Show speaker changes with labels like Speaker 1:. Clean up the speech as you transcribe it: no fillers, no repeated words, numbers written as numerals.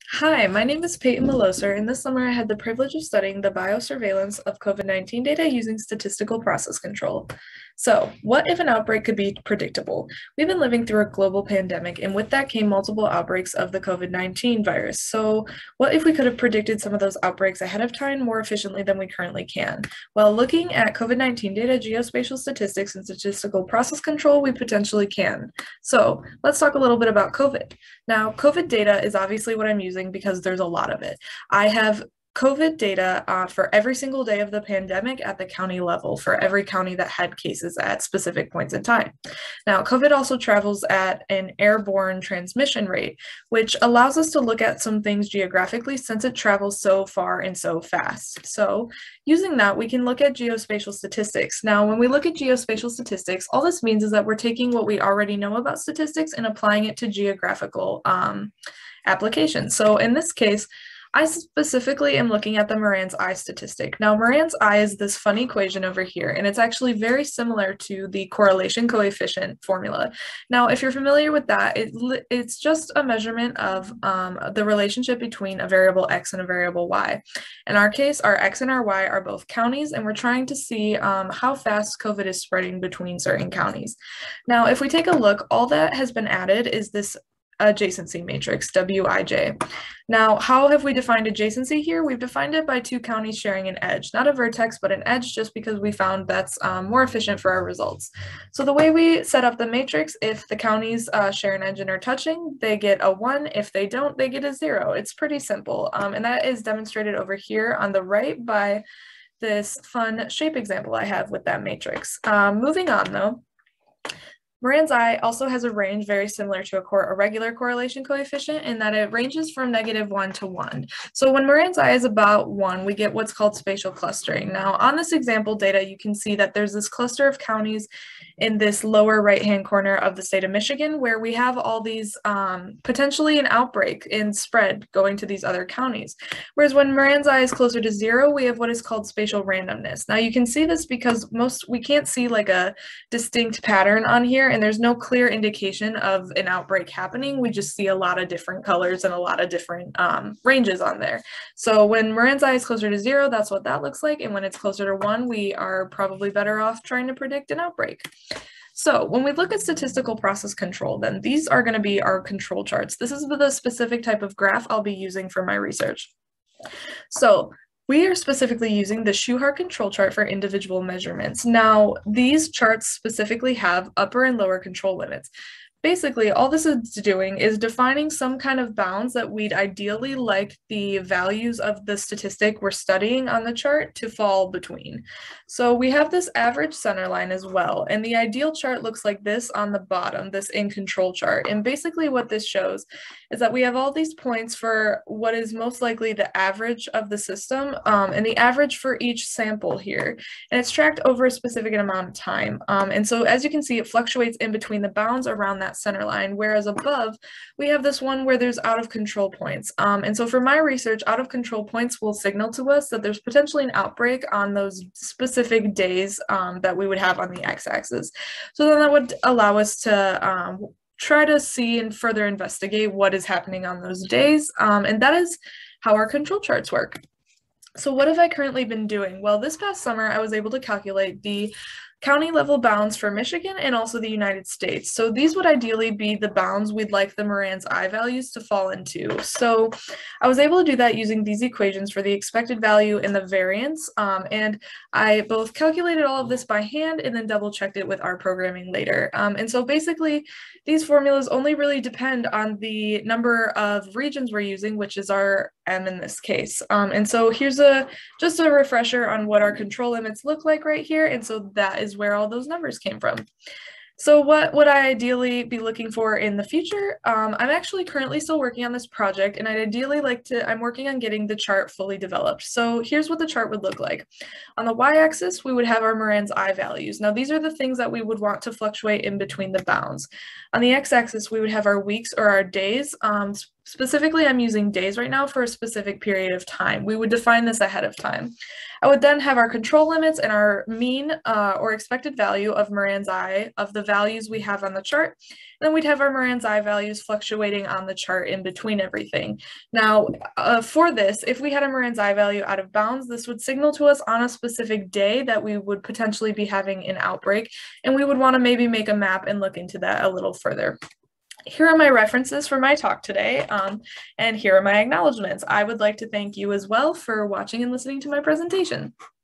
Speaker 1: Hi, my name is Peyton Meloser, and this summer I had the privilege of studying the biosurveillance of COVID-19 data using statistical process control. So, what if an outbreak could be predictable? We've been living through a global pandemic, and with that came multiple outbreaks of the COVID-19 virus. So, what if we could have predicted some of those outbreaks ahead of time more efficiently than we currently can? Well, looking at COVID-19 data, geospatial statistics, and statistical process control, we potentially can. So, let's talk a little bit about COVID. Now, COVID data is obviously what I'm using because there's a lot of it. I have COVID data for every single day of the pandemic at the county level for every county that had cases at specific points in time. Now, COVID also travels at an airborne transmission rate, which allows us to look at some things geographically since it travels so far and so fast. So, using that, we can look at geospatial statistics. Now, when we look at geospatial statistics, all this means is that we're taking what we already know about statistics and applying it to geographical applications. So in this case, I specifically am looking at the Moran's I statistic. Now, Moran's I is this fun equation over here, and it's actually very similar to the correlation coefficient formula. Now, if you're familiar with that, it's just a measurement of the relationship between a variable x and a variable y. In our case, our x and our y are both counties, and we're trying to see how fast COVID is spreading between certain counties. Now, if we take a look, all that has been added is this adjacency matrix, Wij. Now, how have we defined adjacency here? We've defined it by two counties sharing an edge, not a vertex, but an edge, just because we found that's more efficient for our results. So the way we set up the matrix, if the counties share an edge and are touching, they get a 1. If they don't, they get a 0. It's pretty simple. And that is demonstrated over here on the right by this fun shape example I have with that matrix. Moving on though, Moran's I also has a range very similar to a regular correlation coefficient in that it ranges from -1 to 1. So when Moran's I is about 1, we get what's called spatial clustering. Now on this example data, you can see that there's this cluster of counties in this lower right-hand corner of the state of Michigan where we have all these potentially an outbreak in spread going to these other counties. Whereas when Moran's I is closer to 0, we have what is called spatial randomness. Now you can see this because we can't see like a distinct pattern on here, and there's no clear indication of an outbreak happening. We just see a lot of different colors and a lot of different ranges on there. So when Moran's I is closer to 0, that's what that looks like. And when it's closer to 1, we are probably better off trying to predict an outbreak. So when we look at statistical process control, then these are going to be our control charts. This is the specific type of graph I'll be using for my research. So we are specifically using the Shewhart control chart for individual measurements. Now, these charts specifically have upper and lower control limits. Basically, all this is doing is defining some kind of bounds that we'd ideally like the values of the statistic we're studying on the chart to fall between. So we have this average center line as well, and the ideal chart looks like this on the bottom, this in control chart. And basically what this shows is that we have all these points for what is most likely the average of the system, and the average for each sample here. And it's tracked over a specific amount of time. And so as you can see, it fluctuates in between the bounds around that center line, whereas above we have this one where there's out of control points. And so for my research, out of control points will signal to us that there's potentially an outbreak on those specific days that we would have on the x-axis. So then that would allow us to try to see and further investigate what is happening on those days. And that is how our control charts work. So what have I currently been doing? Well, this past summer, I was able to calculate the county level bounds for Michigan and also the United States. So these would ideally be the bounds we'd like the Moran's I values to fall into. So I was able to do that using these equations for the expected value and the variance. And I both calculated all of this by hand and then double checked it with our programming later. And so basically these formulas only really depend on the number of regions we're using, which is our M in this case. And so here's just a refresher on what our control limits look like right here. And so that is where all those numbers came from. So what would I ideally be looking for in the future? I'm actually currently still working on this project, and I'd ideally I'm working on getting the chart fully developed. So here's what the chart would look like. On the y-axis, we would have our Moran's I values. Now these are the things that we would want to fluctuate in between the bounds. On the x-axis, we would have our weeks or our days, Specifically, I'm using days right now for a specific period of time. We would define this ahead of time. I would then have our control limits and our mean or expected value of Moran's I of the values we have on the chart. And then we'd have our Moran's I values fluctuating on the chart in between everything. Now, for this, if we had a Moran's I value out of bounds, this would signal to us on a specific day that we would potentially be having an outbreak, and we would want to maybe make a map and look into that a little further. Here are my references for my talk today, and here are my acknowledgements. I would like to thank you as well for watching and listening to my presentation.